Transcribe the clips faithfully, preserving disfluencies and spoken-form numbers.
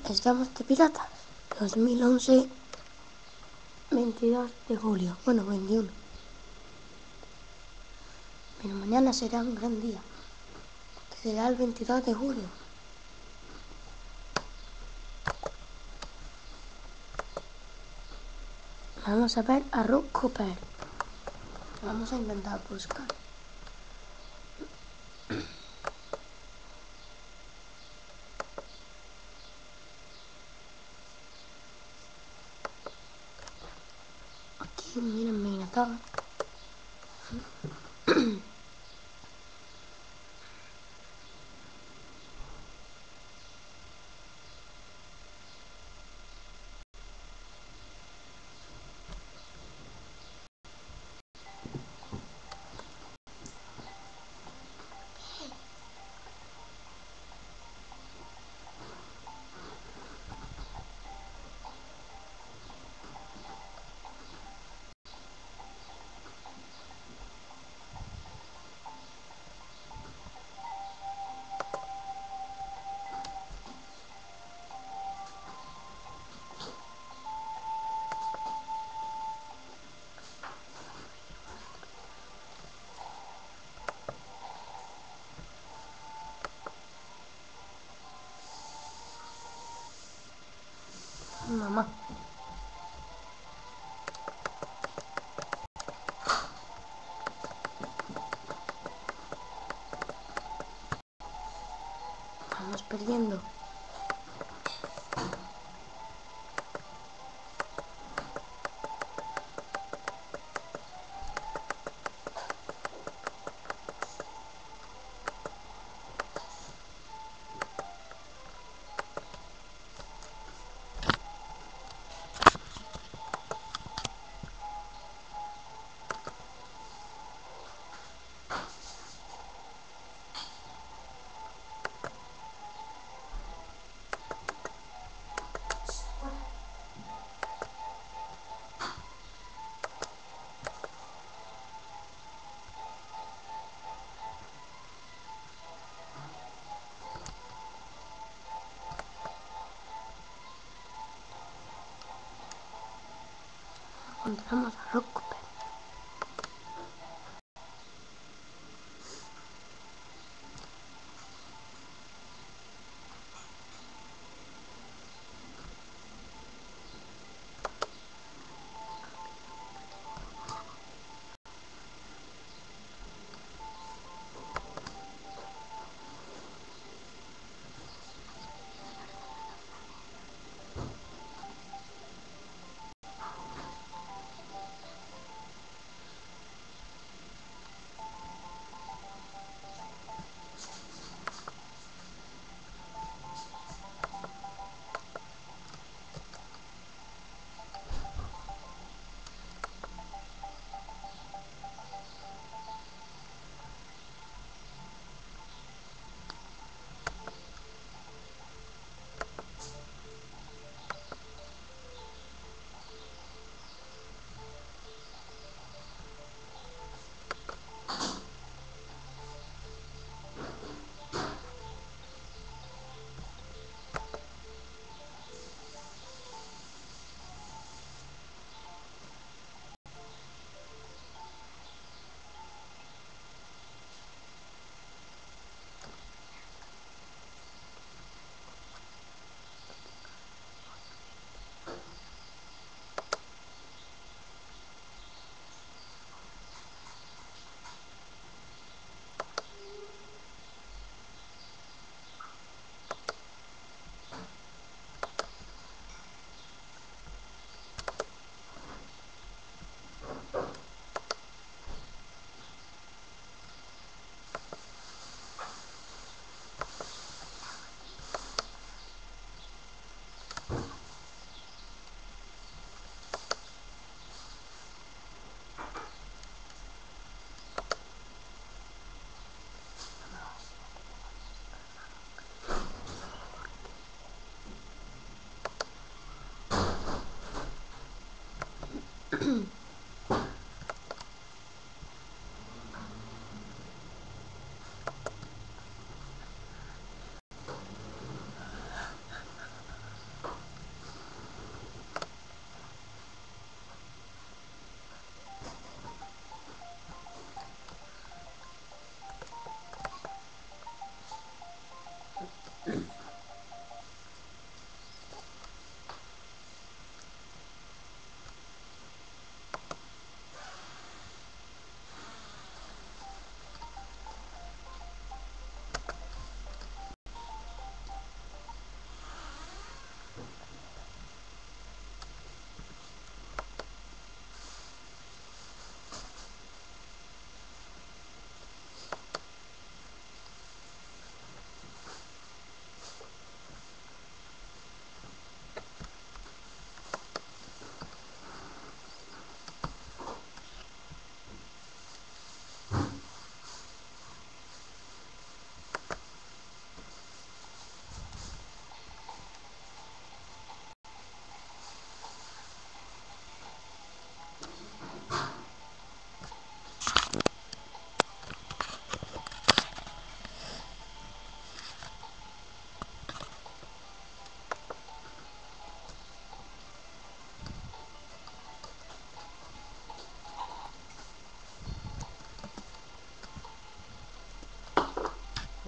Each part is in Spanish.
Estamos de piratas. dos mil once, veintidós de julio. Bueno, veintiuno. Pero mañana será un gran día, que será el veintidós de julio. Vamos a ver a Rook Cooper. Vamos a intentar buscar. Aquí, miren, Minotaur. Mamá. Vamos perdiendo. Encontramos a Rook Cooper.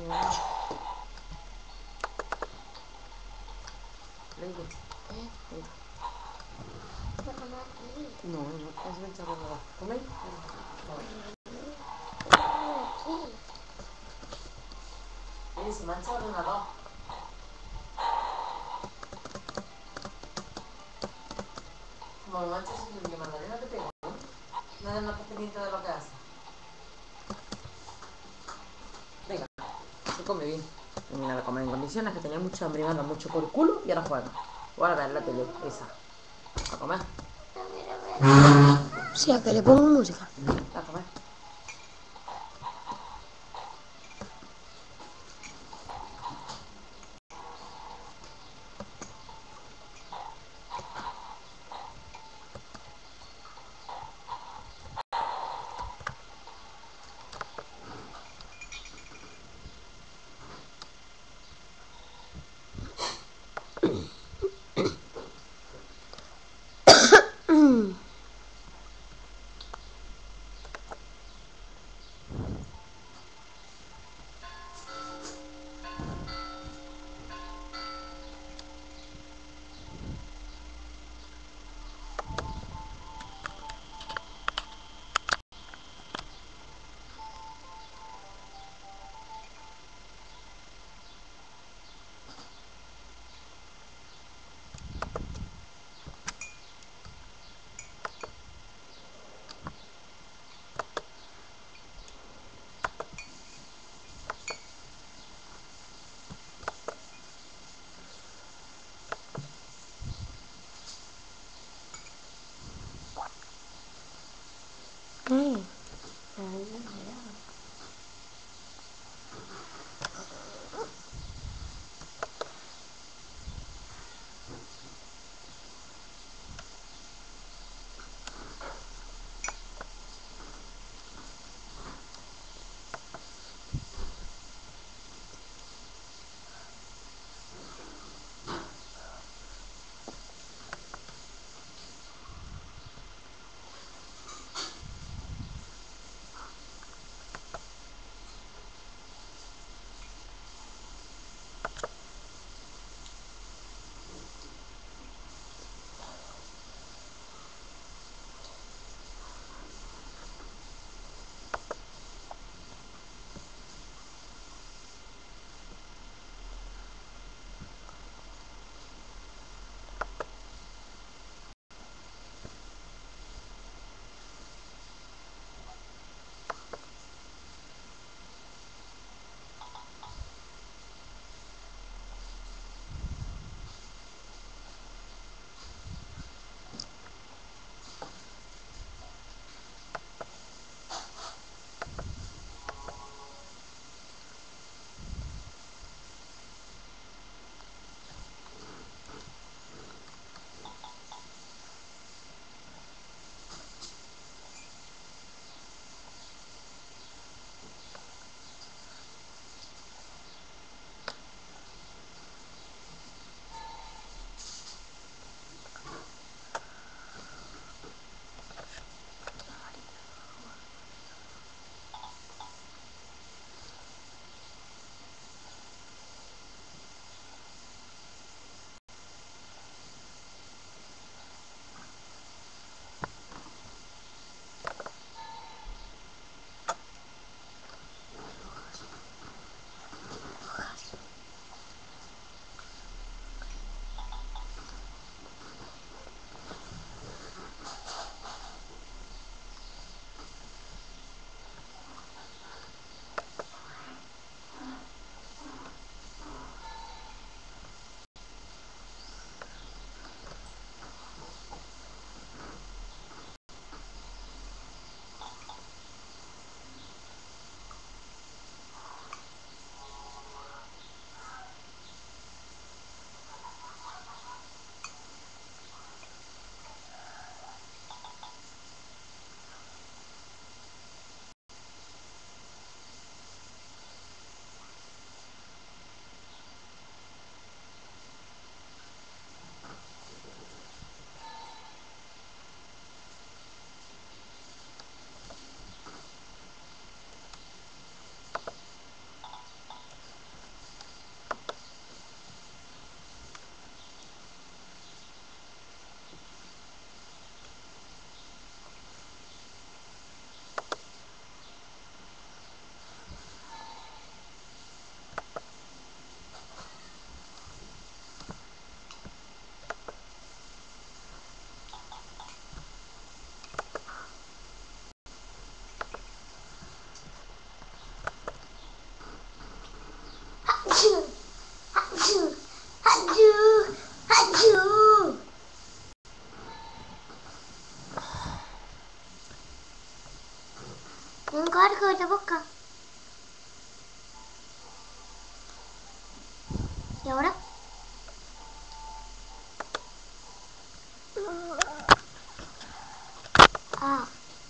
Leite. ¿Eh? No, no, no, es mucha cosa. ¿Coméis? Oye, se mancha el ordenador. Como me mancha ese fluido, Magdalena, te pego, ¿no? Nada más pendiente de lo que hace. Venga, se come bien. Termina de comer en condiciones, que tenía mucha hambre y me anda mucho por el culo y ahora juega. O ahora ver la tele, esa. A comer. Sí, a que le pongo música. A comer. Ah,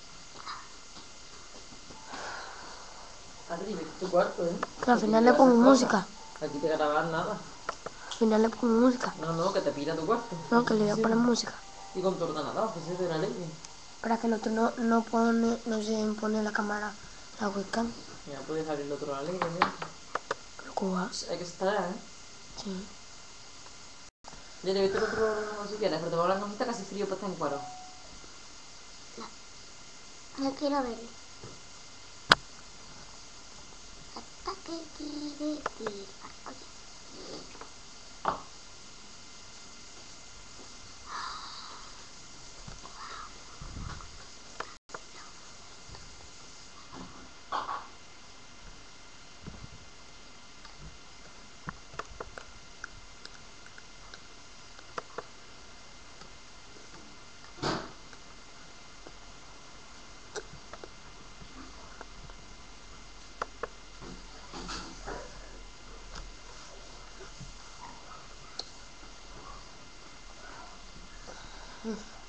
Adri, vete a tu cuarto, ¿eh? pero al Aquí final te le pongo haces música. cosas. Aquí te graban nada. Al final le pongo música. No, no, que te pira tu cuarto. No, que le voy a poner música. Y con tu ordenador, que se de la ley. Para que el otro no, no pone, no se pone la cámara, la webcam. Ya puedes abrir el otro a la ley, mira. Pero ¿cómo va? Hay que estar, ¿eh? Sí. Ya le vete el otro ordenador si quieres, pero te va a hablar, no está casi frío para estar en cuadro. No quiero verlo. Ataque, tire, tire. Mm.